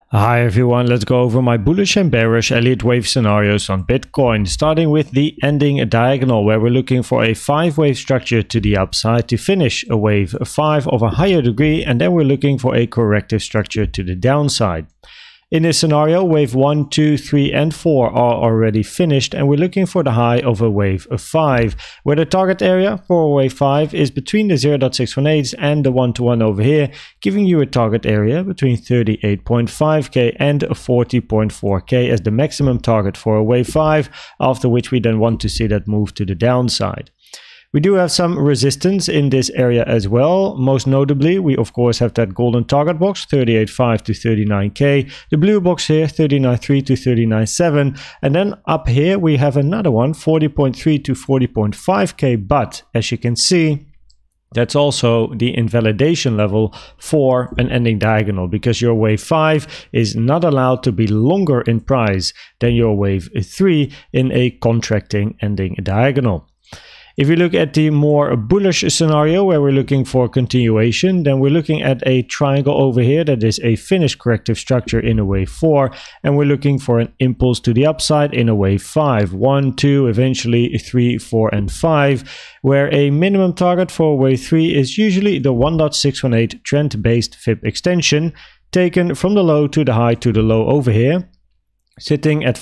Hi everyone, let's go over my bullish and bearish Elliott wave scenarios on Bitcoin, starting with the ending diagonal where we're looking for a 5-wave structure to the upside to finish a wave 5 of a higher degree, and then we're looking for a corrective structure to the downside. In this scenario, wave 1, 2, 3 and 4 are already finished, and we're looking for the high of a wave 5, where the target area for wave 5 is between the 0.618 and the 1-to-1 over here, giving you a target area between 38.5k and 40.4k as the maximum target for a wave 5, after which we then want to see that move to the downside. We do have some resistance in this area as well. Most notably, we of course have that golden target box, 38.5 to 39k, the blue box here, 39.3 to 39.7, and then up here we have another one, 40.3 to 40.5k, but as you can see, that's also the invalidation level for an ending diagonal, because your wave 5 is not allowed to be longer in price than your wave 3 in a contracting ending diagonal. If we look at the more bullish scenario where we're looking for continuation, then we're looking at a triangle over here that is a finished corrective structure in a wave 4, and we're looking for an impulse to the upside in a wave 5, 1, 2, eventually 3, 4 and 5, where a minimum target for wave 3 is usually the 1.618 trend-based Fib extension taken from the low to the high to the low over here, sitting at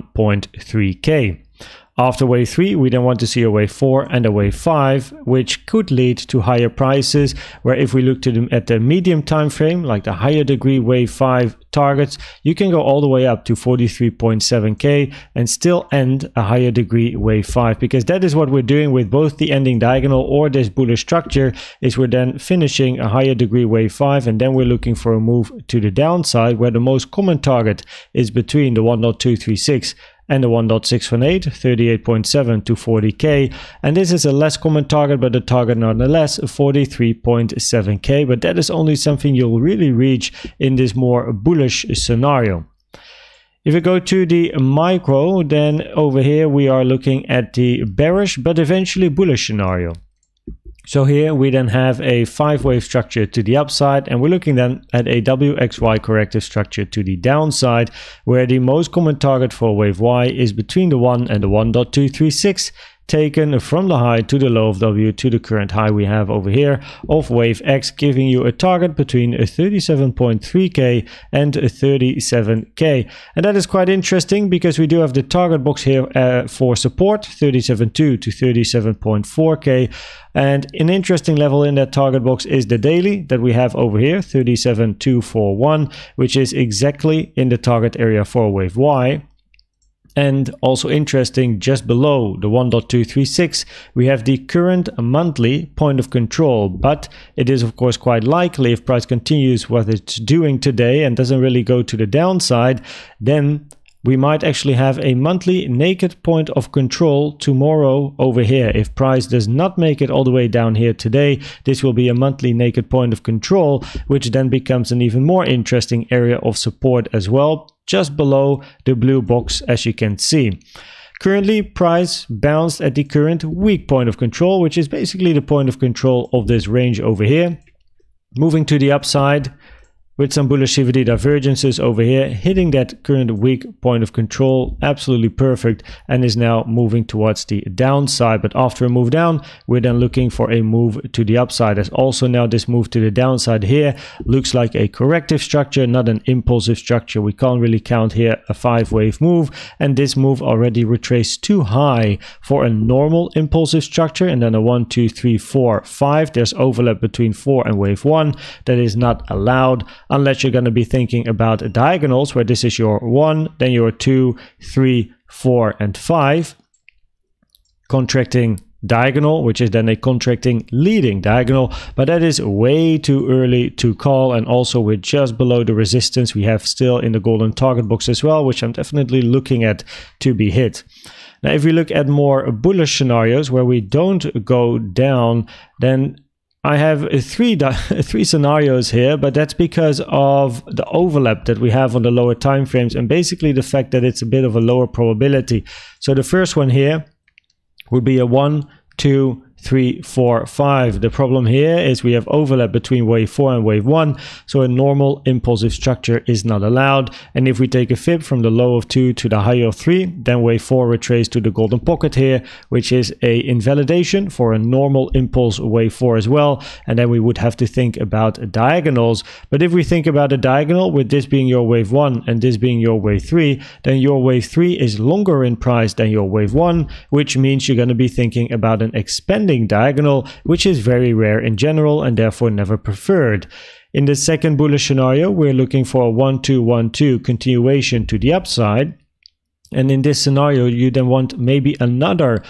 41.3k. After wave 3, we then want to see a wave 4 and a wave 5, which could lead to higher prices, where if we look at the medium time frame, like the higher degree wave 5 targets, you can go all the way up to 43.7k and still end a higher degree wave 5, because that is what we're doing with both the ending diagonal or this bullish structure, is we're then finishing a higher degree wave 5, and then we're looking for a move to the downside, where the most common target is between the 1.236 and the 1.618, 38.7 to 40k, and this is a less common target, but the target nonetheless 43.7k, but that is only something you'll really reach in this more bullish scenario. If we go to the micro, then over here we are looking at the bearish but eventually bullish scenario. So here we then have a 5-wave structure to the upside, and we're looking then at a WXY corrective structure to the downside, where the most common target for wave Y is between the 1 and the 1.236, taken from the high to the low of W to the current high we have over here of wave X, giving you a target between 37.3k and 37k. And that is quite interesting, because we do have the target box here for support, 37.2 to 37.4k. And an interesting level in that target box is the daily that we have over here, 37.241, which is exactly in the target area for wave Y. And also interesting, just below the 1.236, we have the current monthly point of control. But it is of course quite likely, if price continues what it's doing today and doesn't really go to the downside, then we might actually have a monthly naked point of control tomorrow over here. If price does not make it all the way down here today, this will be a monthly naked point of control, which then becomes an even more interesting area of support as well, just below the blue box, as you can see. Currently, price bounced at the current weak point of control, which is basically the point of control of this range over here. Moving to the upside with some bullish CVD divergences over here, hitting that current weak point of control, absolutely perfect, and is now moving towards the downside. But after a move down, we're then looking for a move to the upside, as also now this move to the downside here looks like a corrective structure, not an impulsive structure. We can't really count here a 5-wave move, and this move already retraced too high for a normal impulsive structure. And then a 1, 2, 3, 4, 5, there's overlap between 4 and wave 1 that is not allowed, unless you're going to be thinking about diagonals, where this is your 1, then your 2, 3, 4 and 5 contracting diagonal, which is then a contracting leading diagonal, but that is way too early to call. And also we're just below the resistance we have still in the golden target box as well, which I'm definitely looking at to be hit. Now if we look at more bullish scenarios where we don't go down, then I have three scenarios here, but that's because of the overlap that we have on the lower time frames, and basically the fact that it's a bit of a lower probability. So the first one here would be a 1, 2, 3, 4, 5. The problem here is we have overlap between wave 4 and wave 1, so a normal impulsive structure is not allowed. And if we take a fib from the low of 2 to the high of 3, then wave 4 retraces to the golden pocket here, which is a invalidation for a normal impulse wave 4 as well. And then we would have to think about diagonals. But if we think about a diagonal, with this being your wave 1 and this being your wave 3, then your wave 3 is longer in price than your wave 1, which means you're going to be thinking about an expanding diagonal, which is very rare in general and therefore never preferred. In the second bullish scenario, we're looking for a 1-2-1-2 continuation to the upside. And in this scenario, you then want maybe another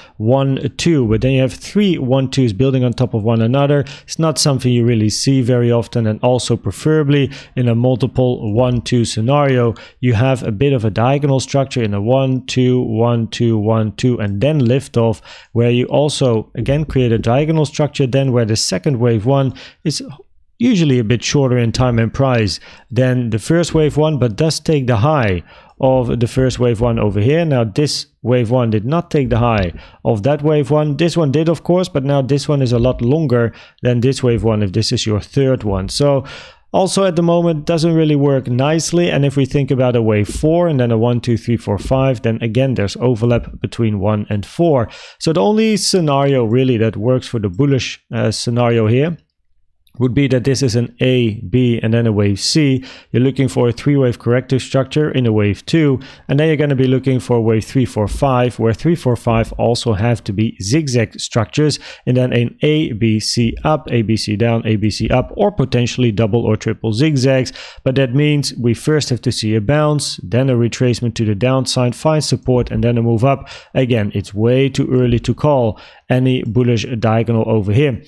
1-2, but then you have 3 1-2s building on top of one another. It's not something you really see very often, and also preferably in a multiple 1-2 scenario, you have a bit of a diagonal structure in a 1-2, 1-2, 1-2, and then lift off, where you also again create a diagonal structure then where the second wave 1 is usually a bit shorter in time and price than the first wave 1, but does take the high of the first wave 1 over here. Now this wave 1 did not take the high of that wave 1. This one did, of course, but now this one is a lot longer than this wave 1 if this is your third one. So also at the moment doesn't really work nicely. And if we think about a wave 4 and then a 1, 2, 3, 4, 5, then again there's overlap between 1 and 4. So the only scenario really that works for the bullish scenario here would be that this is an A, B, and then a wave C. You're looking for a 3-wave corrective structure in a wave 2, and then you're going to be looking for wave 3, 4, 5, where 3, 4, 5 also have to be zigzag structures, and then an A, B, C up, A, B, C down, A, B, C up, or potentially double or triple zigzags. But that means we first have to see a bounce, then a retracement to the downside, find support, and then a move up. Again, it's way too early to call any bullish diagonal over here.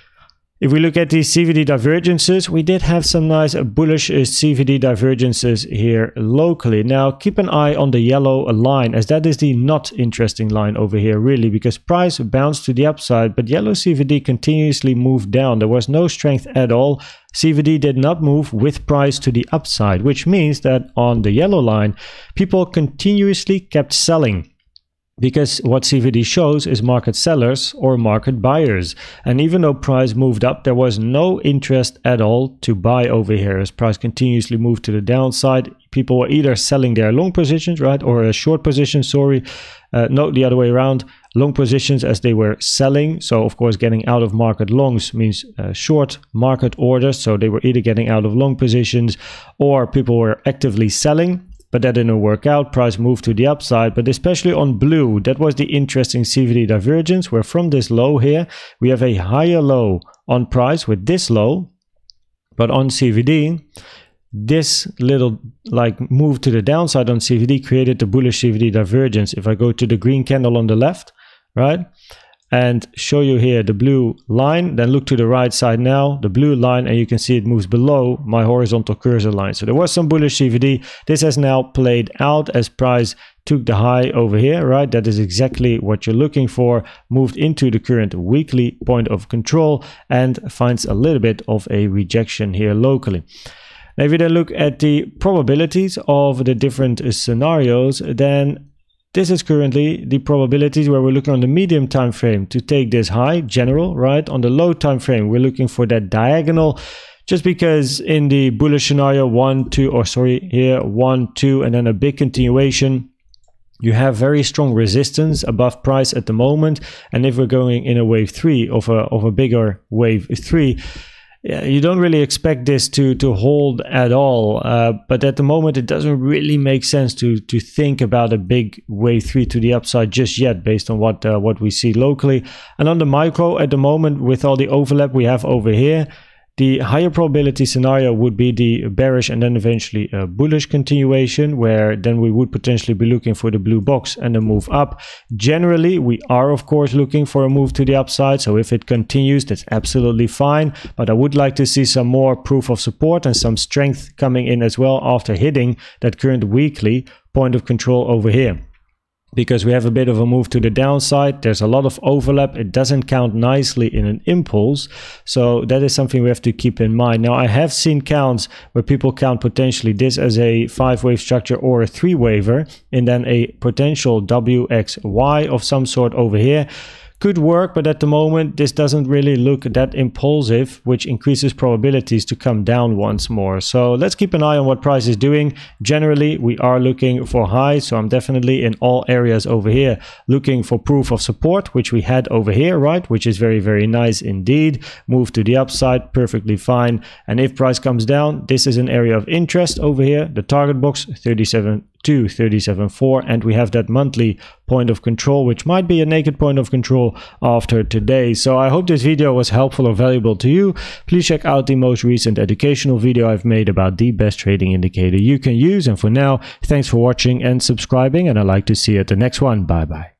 If we look at these CVD divergences, we did have some nice bullish CVD divergences here locally. Now keep an eye on the yellow line, as that is the not interesting line over here really, because price bounced to the upside, but yellow CVD continuously moved down. There was no strength at all. CVD did not move with price to the upside, which means that on the yellow line, people continuously kept selling. Because what CVD shows is market sellers or market buyers. And even though price moved up, there was no interest at all to buy over here. As price continuously moved to the downside, people were either selling their long positions, right? Or a short position, sorry. No, the other way around. Long positions as they were selling. So of course, getting out of market longs means short market orders. So they were either getting out of long positions or people were actively selling. But that didn't work out. Price moved to the upside, but especially on blue, that was the interesting CVD divergence, where from this low here, we have a higher low on price with this low, but on CVD, this little like move to the downside on CVD created the bullish CVD divergence. If I go to the green candle on the left, right, and show you here the blue line, then look to the right side now, the blue line, and you can see it moves below my horizontal cursor line. So there was some bullish CVD. This has now played out as price took the high over here, right? That is exactly what you're looking for, moved into the current weekly point of control and finds a little bit of a rejection here locally. Now, if you then look at the probabilities of the different scenarios, then this is currently the probabilities where we're looking on the medium time frame to take this high, general, right? On the low time frame, we're looking for that diagonal, just because in the bullish scenario, 1, 2, or sorry, here 1, 2, and then a big continuation, you have very strong resistance above price at the moment. And if we're going in a wave 3 of a bigger wave 3, you don't really expect this to hold at all, but at the moment it doesn't really make sense to think about a big wave 3 to the upside just yet, based on what we see locally. And on the micro at the moment, with all the overlap we have over here, the higher probability scenario would be the bearish and then eventually a bullish continuation, where then we would potentially be looking for the blue box and a move up. Generally, we are of course looking for a move to the upside, so if it continues, that's absolutely fine. But I would like to see some more proof of support and some strength coming in as well after hitting that current weekly point of control over here. Because we have a bit of a move to the downside, there's a lot of overlap, it doesn't count nicely in an impulse, so that is something we have to keep in mind. Now I have seen counts where people count potentially this as a 5-wave structure or a 3-waver, and then a potential WXY of some sort over here. could work, but at the moment this doesn't really look that impulsive, which increases probabilities to come down once more. So let's keep an eye on what price is doing. Generally we are looking for highs, so I'm definitely in all areas over here looking for proof of support, which we had over here, right, which is very nice indeed. Move to the upside, perfectly fine. And if price comes down, this is an area of interest over here, the target box 37.2, 37.4, and we have that monthly point of control, which might be a naked point of control after today. So I hope this video was helpful or valuable to you. Please check out the most recent educational video I've made about the best trading indicator you can use. And for now, thanks for watching and subscribing, and I'd like to see you at the next one. Bye bye.